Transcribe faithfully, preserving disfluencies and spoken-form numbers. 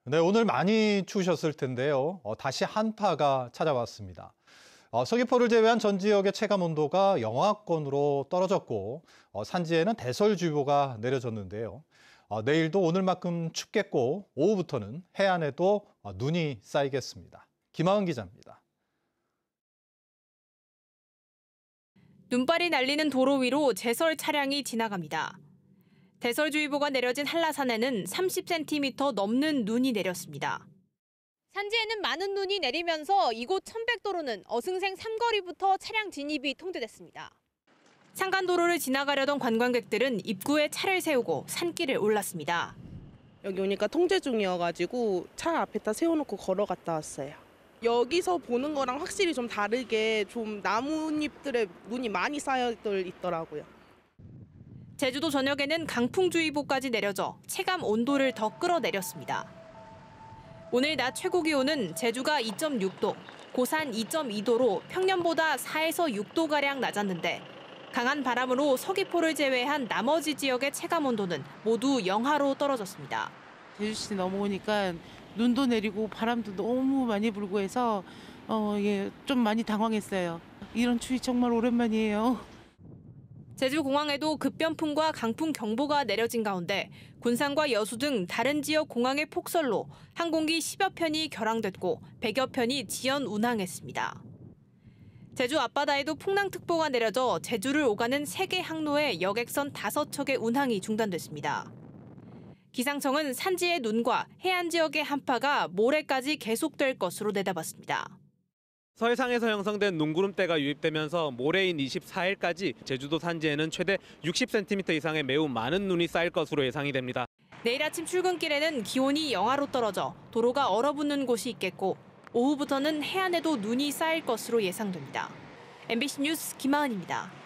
네, 오늘 많이 추우셨을 텐데요. 어, 다시 한파가 찾아왔습니다. 어, 서귀포를 제외한 전 지역의 체감 온도가 영하권으로 떨어졌고 어, 산지에는 대설주의보가 내려졌는데요. 어, 내일도 오늘만큼 춥겠고 오후부터는 해안에도 어, 눈이 쌓이겠습니다. 김하은 기자입니다. 눈발이 날리는 도로 위로 제설 차량이 지나갑니다. 대설주의보가 내려진 한라산에는 삼십 센티미터 넘는 눈이 내렸습니다. 산지에는 많은 눈이 내리면서 이곳 천백도로는 어승생 삼거리부터 차량 진입이 통제됐습니다. 산간도로를 지나가려던 관광객들은 입구에 차를 세우고 산길을 올랐습니다. 여기 오니까 통제 중이어가지고 차 앞에다 세워놓고 걸어갔다 왔어요. 여기서 보는 거랑 확실히 좀 다르게 좀 나뭇잎들에 눈이 많이 쌓여 있더라고요. 제주도 전역에는 강풍주의보까지 내려져 체감 온도를 더 끌어내렸습니다. 오늘 낮 최고 기온은 제주가 이 점 육 도, 고산 이 점 이 도로 평년보다 사에서 육 도가량 낮았는데 강한 바람으로 서귀포를 제외한 나머지 지역의 체감 온도는 모두 영하로 떨어졌습니다. 제주시 넘어오니까 눈도 내리고 바람도 너무 많이 불고 해서 어, 예, 좀 많이 당황했어요. 이런 추위 정말 오랜만이에요. 제주공항에도 급변풍과 강풍 경보가 내려진 가운데 군산과 여수 등 다른 지역 공항의 폭설로 항공기 십여 편이 결항됐고 백여 편이 지연 운항했습니다. 제주 앞바다에도 풍랑특보가 내려져 제주를 오가는 세 개 항로의 여객선 다섯 척의 운항이 중단됐습니다. 기상청은 산지의 눈과 해안 지역의 한파가 모레까지 계속될 것으로 내다봤습니다. 서해상에서 형성된 눈구름대가 유입되면서 모레인 이십사 일까지 제주도 산지에는 최대 육십 센티미터 이상의 매우 많은 눈이 쌓일 것으로 예상이 됩니다. 내일 아침 출근길에는 기온이 영하로 떨어져 도로가 얼어붙는 곳이 있겠고 오후부터는 해안에도 눈이 쌓일 것으로 예상됩니다. 엠비씨 뉴스 김하은입니다.